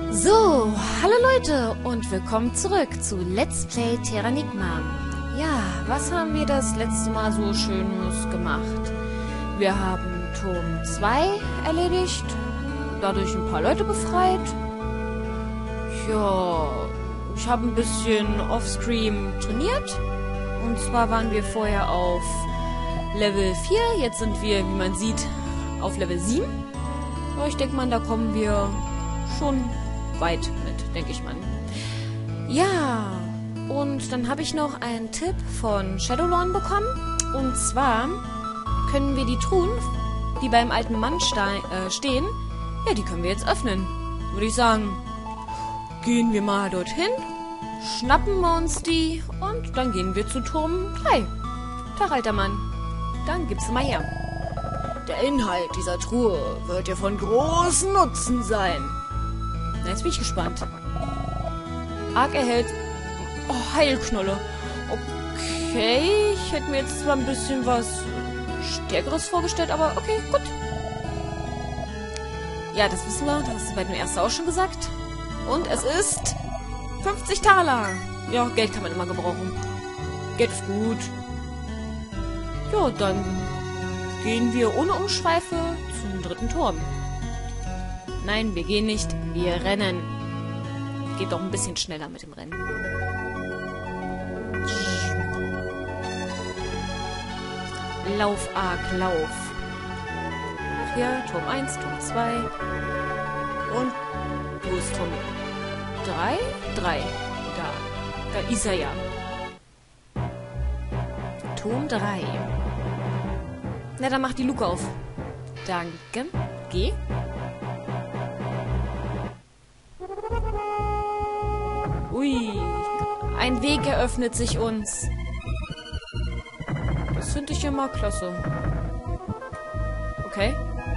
So, hallo Leute und willkommen zurück zu Let's Play Terranigma. Ja, was haben wir das letzte Mal so Schönes gemacht? Wir haben Turm 2 erledigt, dadurch ein paar Leute befreit. Ja, ich habe ein bisschen offscreen trainiert. Und zwar waren wir vorher auf Level 4, jetzt sind wir, wie man sieht, auf Level 7. Aber ich denke mal, da kommen wir schon weit mit, denke ich mal. Ja, und dann habe ich noch einen Tipp von Shadowlorn bekommen. Und zwar können wir die Truhen, die beim alten Mann stehen, ja, die können wir jetzt öffnen. Würde ich sagen, gehen wir mal dorthin, schnappen wir uns die und dann gehen wir zu Turm 3. Tag, alter Mann. Dann gib's mal her. Der Inhalt dieser Truhe wird dir von großem Nutzen sein. Na, jetzt bin ich gespannt. Arg erhält... Oh, Heilknolle. Okay, ich hätte mir jetzt zwar ein bisschen was Stärkeres vorgestellt, aber okay, gut. Ja, das wissen wir. Das hast du bei dem ersten auch schon gesagt. Und es ist 50 Taler. Ja, Geld kann man immer gebrauchen. Geld ist gut. Ja, dann gehen wir ohne Umschweife zum dritten Turm. Nein, wir gehen nicht. Wir rennen. Geht doch ein bisschen schneller mit dem Rennen. Lauf, Arg, lauf. Ach ja, Turm 1, Turm 2. Und wo ist Turm 3? 3. Da ist er ja. Turm 3. Na, dann mach die Luke auf. Danke. Geh. Ui. Ein Weg eröffnet sich uns. Das finde ich ja mal klasse. Okay.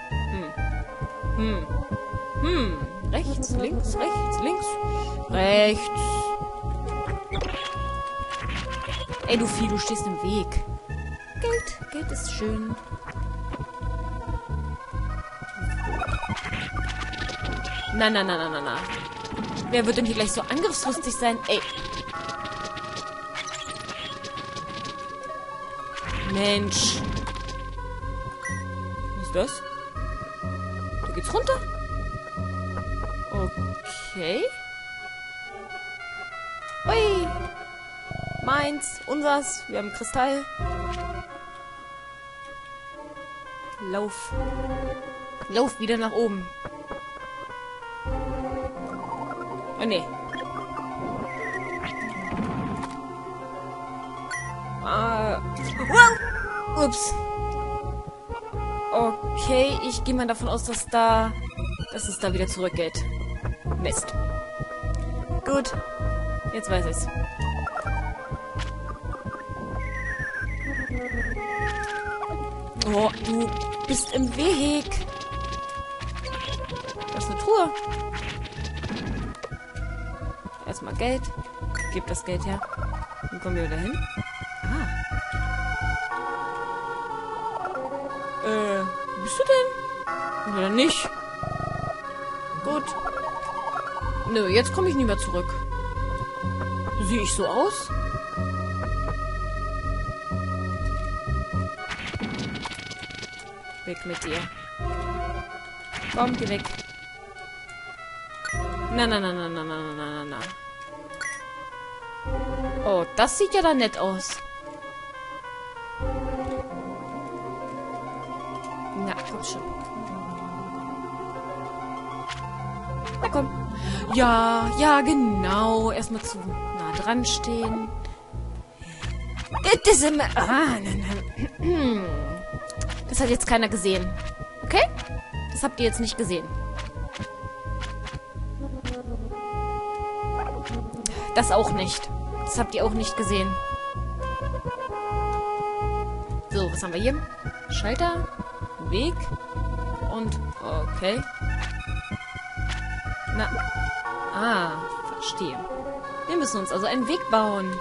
Rechts, links, rechts, links. Rechts. Ey, du Vieh, du stehst im Weg. Geld. Geld ist schön. Na. Wer wird denn hier gleich so angriffslustig sein? Ey. Mensch. Was ist das? Da geht's runter. Okay. Ui. Meins. Unsers. Wir haben Kristall. Lauf. Lauf wieder nach oben. Oh, nee. Wow. Ups. Okay, ich gehe mal davon aus, dass es da wieder zurückgeht. Mist. Gut. Jetzt weiß ich's. Oh, du bist im Weg. Das ist eine Truhe. Erstmal Geld. Gib das Geld her. Dann kommen wir wieder hin. Wo bist du denn? Oder nicht? Gut. Nö, jetzt komme ich nicht mehr zurück. Sehe ich so aus? Weg mit dir. Komm, geh weg. Na. Oh, das sieht ja dann nett aus. Na, komm schon. Na komm. Ja, genau. Erstmal zu nah dran stehen. Das ist immer... Das hat jetzt keiner gesehen. Okay? Das habt ihr jetzt nicht gesehen. Das auch nicht. Das habt ihr auch nicht gesehen. So, was haben wir hier? Schalter, Weg und... Okay. Na. Verstehe. Wir müssen uns also einen Weg bauen.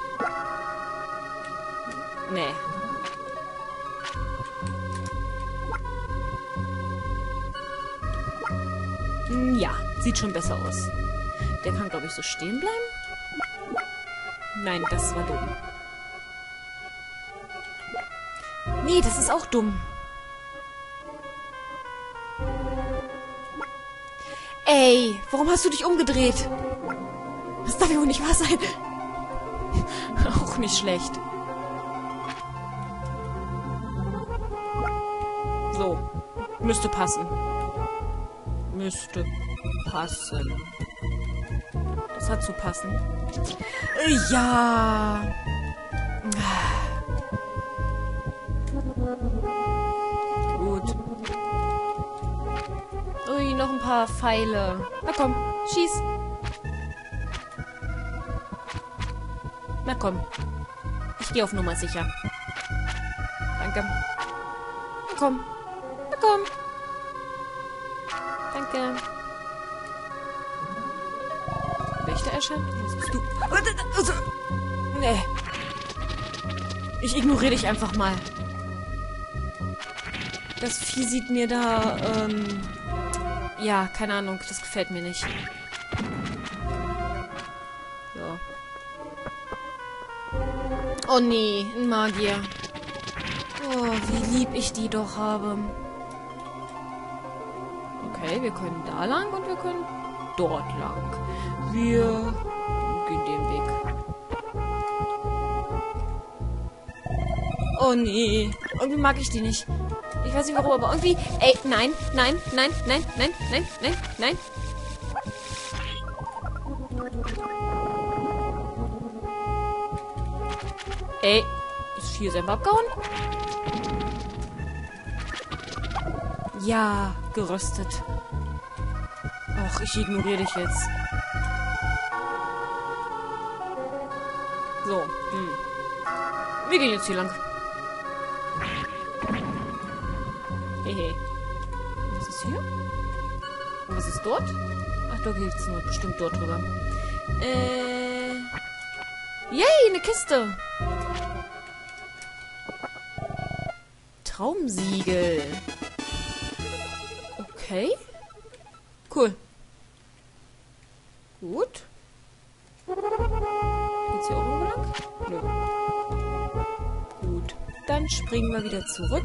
Nee. Ja, sieht schon besser aus. Der kann, glaube ich, so stehen bleiben. Nein, das war dumm. Nee, das ist auch dumm. Ey, warum hast du dich umgedreht? Das darf ja wohl nicht wahr sein. Auch nicht schlecht. So. Müsste passen. Müsste passen. Das hat zu passen. Ja. Gut. Ui, noch ein paar Pfeile. Na komm, schieß. Na komm. Ich gehe auf Nummer sicher. Danke. Na komm. Na komm. Danke. Wächter erscheint? Was bist du? Nee. Ich ignoriere dich einfach mal. Das Vieh sieht mir da, ja, keine Ahnung, das gefällt mir nicht. So. Oh nee, ein Magier. Oh, wie lieb ich die doch habe. Okay, wir können da lang und wir können dort lang. Wir gehen den Weg. Oh nee, irgendwie mag ich die nicht. Ich weiß nicht warum, aber irgendwie... Ey, nein, nein, nein, nein, nein, nein, nein, nein. Ey, ist Vieh selber abgehauen? Ja, geröstet. Och, ich ignoriere dich jetzt. So, wir gehen jetzt hier lang. Hehe. Was ist hier? Und was ist dort? Ach, da geht's nur bestimmt dort drüber. Yay, eine Kiste. Traumsiegel. Okay. Cool. Gut. Geht's hier auch irgendwo lang? Nö. Gut. Dann springen wir wieder zurück.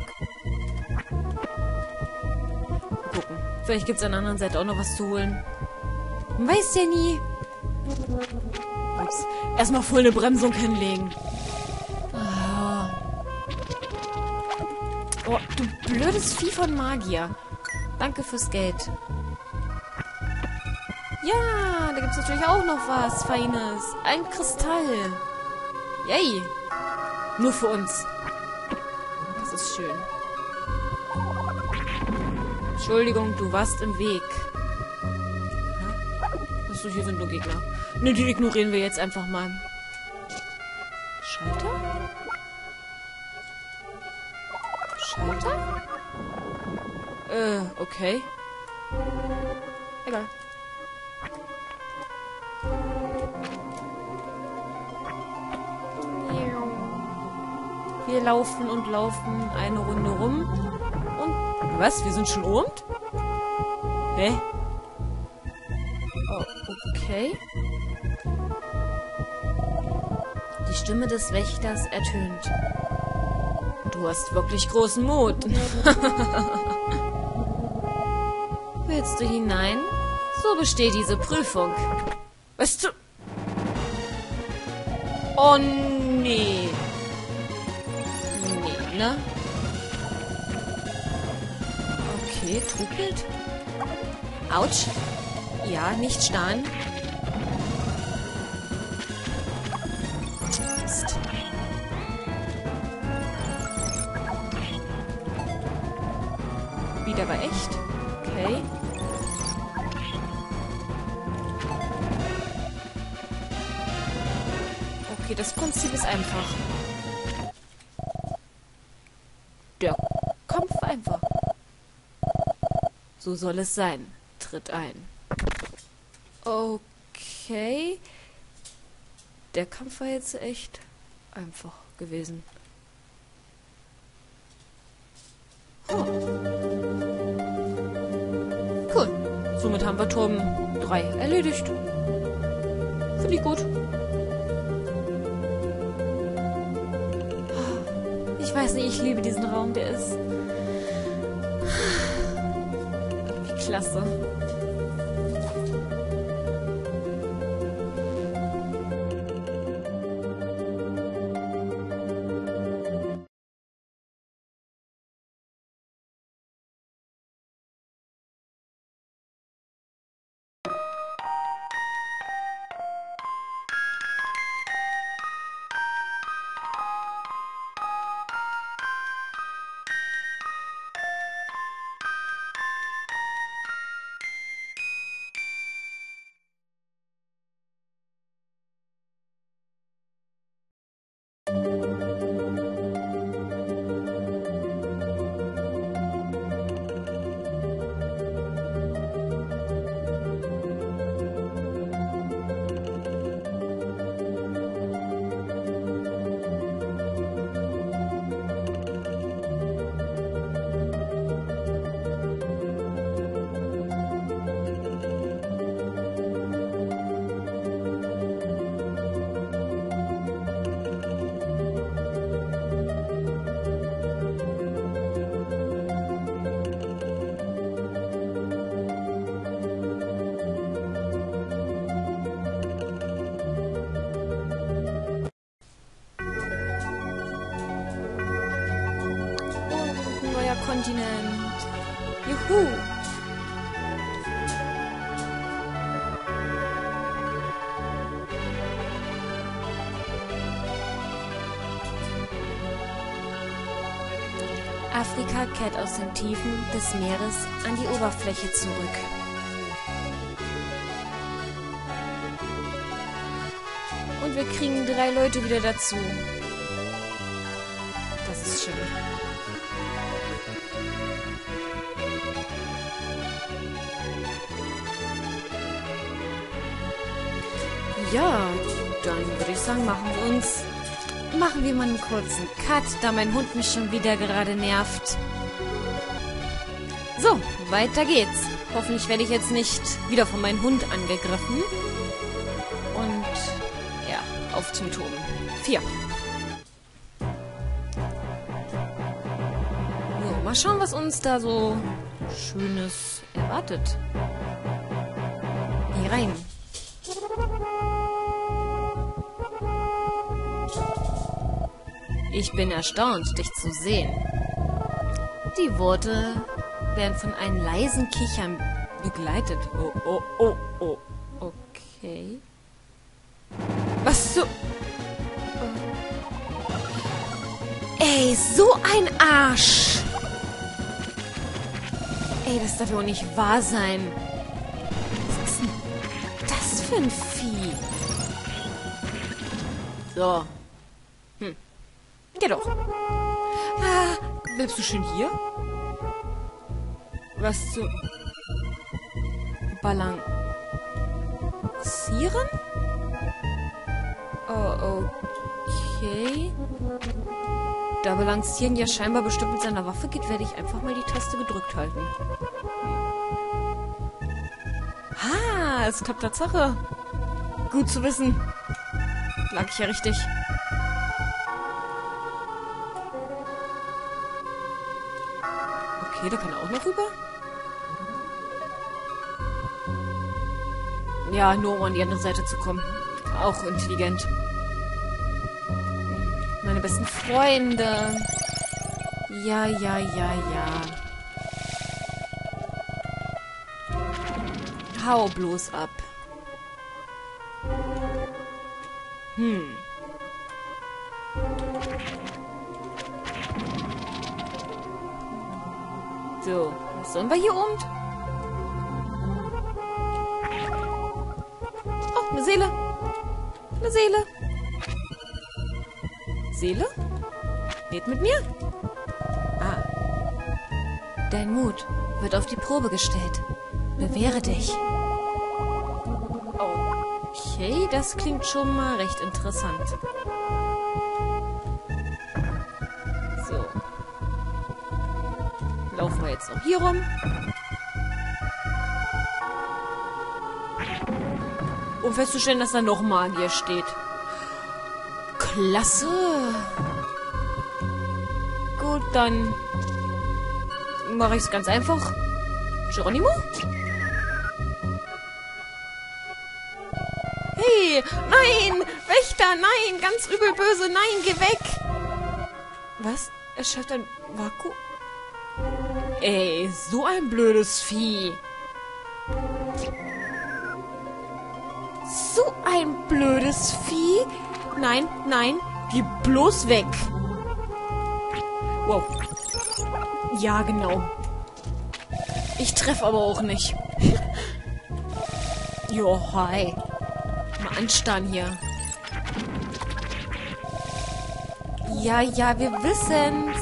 Gucken. Vielleicht gibt's an der anderen Seite auch noch was zu holen. Man weiß ja nie. Ups. Erstmal voll eine Bremsung hinlegen. Ah. Oh, du blödes Vieh von Magier. Danke fürs Geld. Ja, da gibt's natürlich auch noch was Feines. Ein Kristall. Yay. Nur für uns. Das ist schön. Entschuldigung, du warst im Weg. Achso, hier sind nur Gegner. Ne, die ignorieren wir jetzt einfach mal. Schalter? Schalter? Okay. Egal. Wir laufen und laufen eine Runde rum. Und... Was? Wir sind schon oben? Hä? Oh, okay. Die Stimme des Wächters ertönt. Du hast wirklich großen Mut. Willst du hinein? So besteht diese Prüfung. Weißt du... Oh, nee. Nee, ne? Okay, Trugbild. Autsch. Ja, nicht starren. Mist. Wieder bei echt. Okay. Okay, das Prinzip ist einfach. Der Kampf einfach. So soll es sein. Tritt ein. Okay. Der Kampf war jetzt echt einfach gewesen. Oh. Cool. Somit haben wir Turm 3 erledigt. Finde ich gut. Ich weiß nicht, ich liebe diesen Raum. Der ist... Wie klasse. Kontinent. Juhu! Afrika kehrt aus den Tiefen des Meeres an die Oberfläche zurück. Und wir kriegen 3 Leute wieder dazu. Das ist schön. Ja, dann würde ich sagen, machen wir mal einen kurzen Cut, da mein Hund mich schon wieder gerade nervt. So, weiter geht's. Hoffentlich werde ich jetzt nicht wieder von meinem Hund angegriffen. Und ja, auf zum Turm 4. So, mal schauen, was uns da so Schönes erwartet. Hier rein. Ich bin erstaunt, dich zu sehen. Die Worte werden von einem leisen Kichern begleitet. Oh. Okay. Was so... Ey, so ein Arsch! Ey, das darf ja auch nicht wahr sein. Was ist denn das für ein Vieh? So. Geh doch. Ah, bleibst du schon hier? Was zu... Balancieren? Oh, okay. Da Balancieren ja scheinbar bestimmt mit seiner Waffe geht, werde ich einfach mal die Taste gedrückt halten. Ah, es klappt Tatsache. Gut zu wissen. Lag ich ja richtig. Okay, da kann er auch noch rüber. Ja, nur um an die andere Seite zu kommen. Auch intelligent. Meine besten Freunde. Ja. Hau bloß ab. So, was sollen wir hier oben? Oh, eine Seele. Eine Seele. Seele? Red mit mir? Ah. Dein Mut wird auf die Probe gestellt. Bewähre dich. Okay, das klingt schon mal recht interessant. So. Laufen wir jetzt noch hier rum. um festzustellen, dass da noch Magier steht. Klasse. Gut, dann mache ich es ganz einfach. Geronimo? Hey, nein! Wächter, nein! Ganz übel böse, nein, geh weg! Was? Er schafft ein Vakuum? Ey, so ein blödes Vieh. So ein blödes Vieh. Nein, nein, geh bloß weg. Wow. Ja, genau. Ich treffe aber auch nicht. Jo, hi. Mal anstarren hier. Ja, ja, wir wissen's.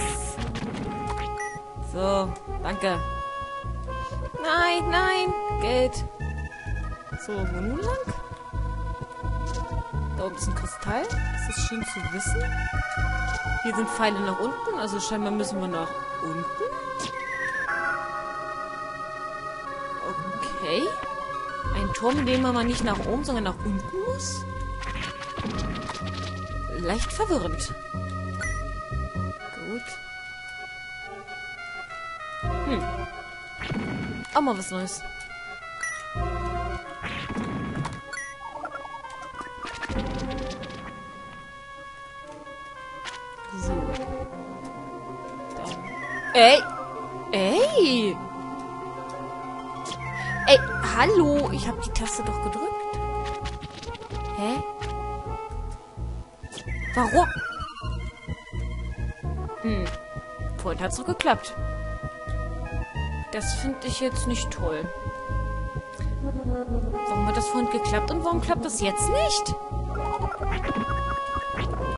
So, danke. Nein, nein, Geld. So, wo nun lang? Da oben ist ein Kristall. Das ist schön zu wissen. Hier sind Pfeile nach unten, also scheinbar müssen wir nach unten. Okay. Ein Turm, in dem man mal nicht nach oben, sondern nach unten muss? Leicht verwirrend. Gut. Auch mal was Neues. So. Dann. Ey! Ey! Ey, hallo! Ich habe die Taste doch gedrückt. Hä? Warum? Vorhin hat's doch geklappt. Das finde ich jetzt nicht toll. Warum hat das vorhin geklappt und warum klappt das jetzt nicht?